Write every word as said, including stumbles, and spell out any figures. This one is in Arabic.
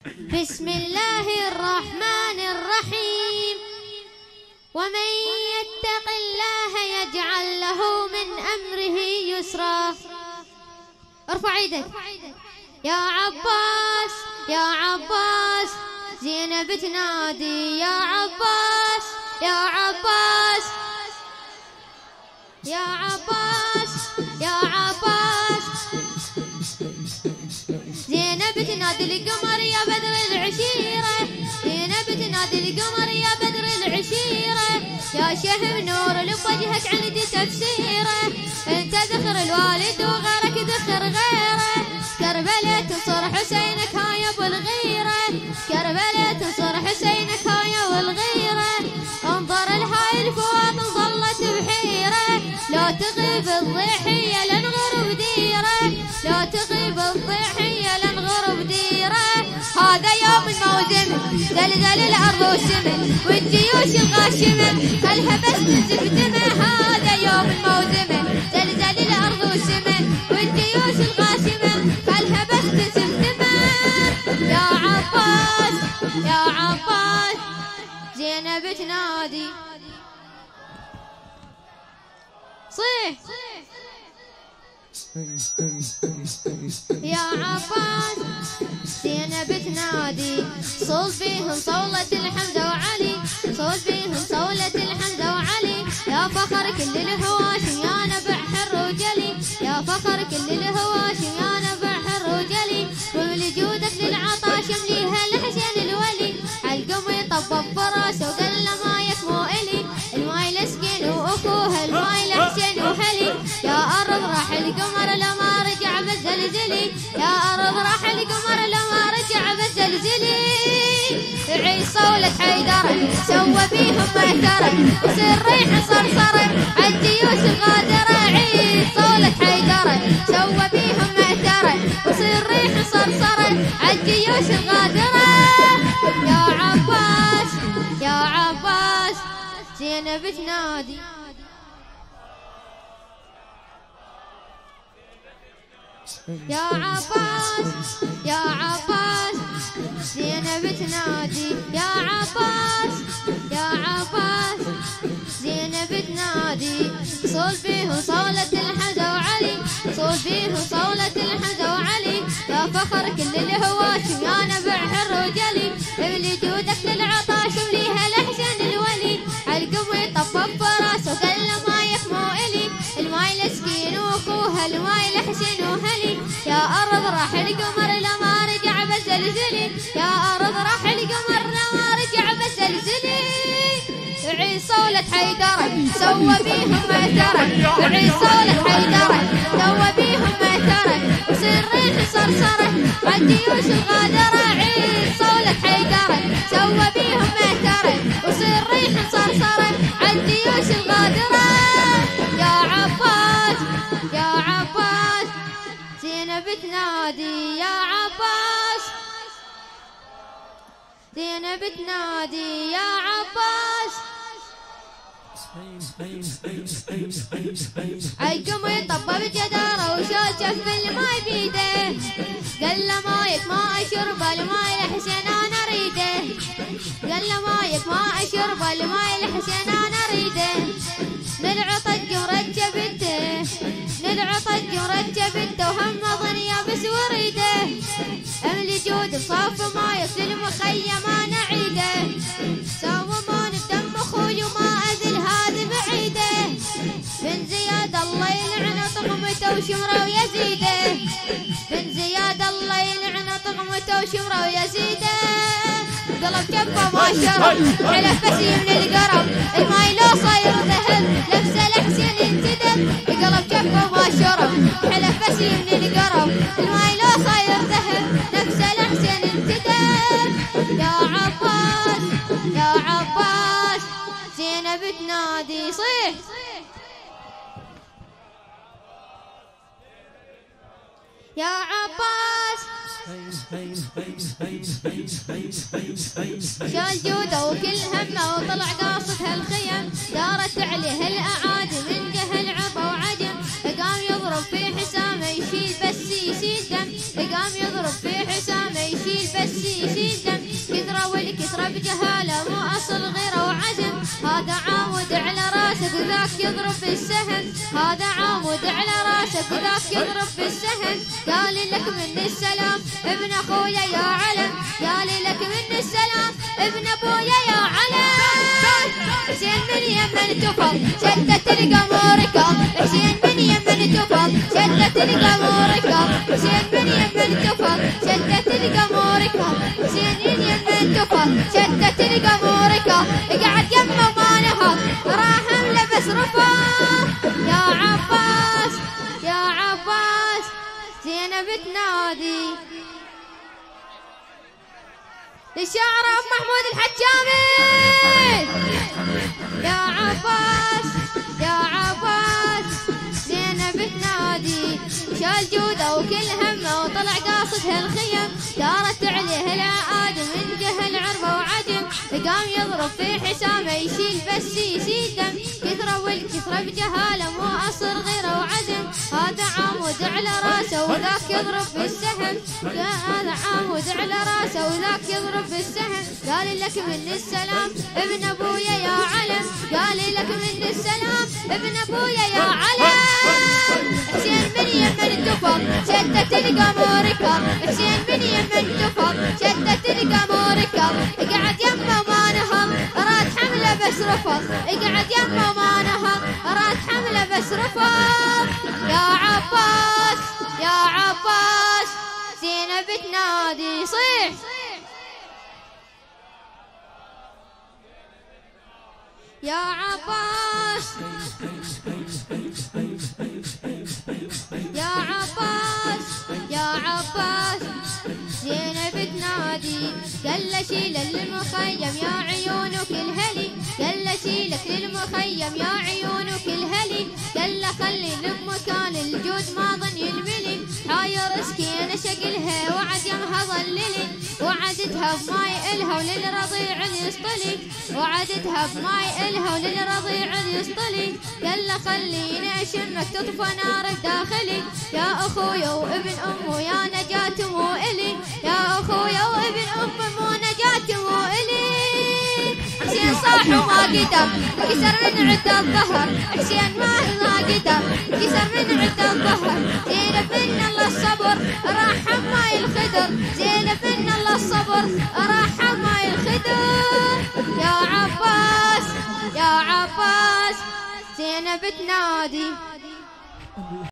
بسم الله الرحمن الرحيم. ومن يتق الله يجعل له من أمره يسرا. ارفع ايدك. يا عباس يا عباس زينب تنادي. يا عباس يا عباس يا عباس يا عباس زينب تنادي القمر يا بدر العشيرة. زينب تنادي القمر يا بدر العشيرة. يا شهم نور لبوجهك عندي تفسيره. انت ذخر الوالد وغيرك ذخر غيره. كربلاء تنصر حسينك ها يا ابو الغيرة. كربلاء تنصر حسينك ها يا ابو الغيرة. انظر لهاي الفواطم ظلت بحيرة. لا تغيب الضحية لن غرب ديره. لا تغيب الضحية لن غرب ديره. هذا يوم الموسم زلزل الارض والسمن والجيوش الغاشمة كلها بس تنزف دمه. هذا يوم الموسم زلزل الارض والسمن والجيوش الغاشمة كلها بس تنزف دمه. يا عباس يا عباس زينب تنادي. صيح يا عباس زينب تنادي. صول بيهم صولة الحمد وعلي. صول بيهم صولة الحمد وعلي. يا فخر كل الهواشم يا نبع حر وجلي. يا فخر كل الهواشم يا نبع حر وجلي. ومن جودك للعطا شمليها الحسين الولي. عالقم يطبب براسه وقال له مايك مو الي. الماي لسكين واخوها الماي لحسين وهلي. يا ارض راح القمر لما رجع بالزلزلي. يا ارض راح القمر لما رجع بالزلزلي. عيد صولة حيدرة سوى بيهم مهترة. وصير ريح صرصرة عالجيوش الغادرة. عيد صولة حيدرة سوى بيهم مهترة. وصير ريح صرصرة عالجيوش الغادرة. يا عباس يا عباس زينب تنادي. يا عباس يا عباس زينب تنادي. يا عباس يا عباس زينب تنادي. صول بيهم صولة الحمد وعلي. صول بيهم صولة الحمد وعلي. يا فخر كل الهواشم يا نبع حر وجلي. ابلي جودك للعطا شمليها الحسين الولي. عالقم يطبب براسه وقال له مايك مو الي. الماي لسكين واخوها الماي لحسين وهلي. يا ارض راح القمر لما رجع بالزلزلي. يا ارض راح القمر لما رجع بالزلزلي. عيد صولة حيدرة سوى بيهم مهترة. عيد صولة حيدرة سوى بيهم مهترة. وصير ريح صرصرة عالجيوش الغادرة. عيد صولة حيدرة سوى بيهم مهترة. وصير ريح صرصرة عالجيوش الغادرة. يا عباس يا عباس زينب تنادي. يا عباس زينب تنادي. يا عباس عالقم يطبب جداره وشال جف الماي بيده. قال له مايك ما اشرب الماي لحسين انا اريده. قال له مايك ما اشرب الماي لحسين انا اريده. نلعط الجمرة جبته نلعط الجمرة جبته وهم ظنيا بس وريده. املي جود بصاف ما يصل المخيم انا عيده. ساومون الدم اخوي وما اذل هذا بعيده. بن زياد الله يلعنه طغمته وشمره ويزيده. بن زياد الله يلعنه طغمته وشمره ويزيده. قلب جبه ما شرب حلف بس من القرب. الماي لو صاير ذهب لبسه الحسين ينتدب. قلب جبه ما شرب حلف بس من القرب. الماي لو صاير ذهب لبسه الحسين ينتدب. يا عباس يا عباس زينب تنادي. صيح يا عباس شال جوده وكل همه وطلع قاصد هالخيم. دارت عليه الاعادي من جهل عربه وعجم. قام يضرب في حسامه يشيل بس يشيل دم. قام يضرب في حسامه يشيل بس يشيل يضرب بالسهم، هذا عامود على راسك وذاك يضرب بالسهم. قال لك من السلام ابن اخويا يا علم، قال لك من السلام ابن ابويا يا علم. حسين من يمن تفض شدت القمر ركب، حسين من يمن تفض شدت القمر ركب، حسين من يمن تفض شدت القمر ركب، حسين من يمن تفض شدت القمر ركب. قعد يمه ما نهض راهم لبس رفاه. يا عباس يا عباس زينب تنادي. للشاعر ابو محمود الحجامي. يا عباس يا عباس زينب تنادي. شال جوده وكل همه وطلع قاصدها الخيم، دارت عليه العقاد من جهل عرفه وعجم. قام يضرب في حسامه يشيل بس يسيل دم، كثره والكثره بجهاله مو اصر غيره وعزم. هذا عامود على راسه وذاك يضرب بالسهم، هذا عامود على راسه وذاك يضرب بالسهم. قال لك من السلام ابن ابويا يا علم، قال لك من السلام ابن ابويا يا علم. حسين من يمن تفض شدت القمر ركب، حسين من يمن تفض شدت القمر ركب. قعد يمه ما نهض راد حمله بس رفض، قعد يمه ما نهض راد حمله بس رفض. يا عباس يا عباس زينب تنادي. صيح يا عباس يا عباس يا عباس زينب تنادي. قال له شيل للمخيم يا عيونك الهلي، قال له شيلك للمخيم يا عيونك الهلي. قال له خلي بمكان الجود ما ظن يلملي، حاير سكينه شقلها وعد يمها ظللي. وعدتها بماي الها وللرضيع يسطلي، وعدتها بماي الها وللرضيع يسطلي. قال له خليني اشمك تطفى نار بداخلي، يا اخويا وابن امه يا نجاة مو الي، يا اخويا وابن امه مو نجاة مو الي. حسين صاح وما قدر كسر من عد الظهر، حسين ما قدر كسر من عد الظهر. زينب من الله الصبر راح حماي الخدر، زينب من الله الصبر راح حماي الخدر. يا عباس يا عباس زينب تنادي.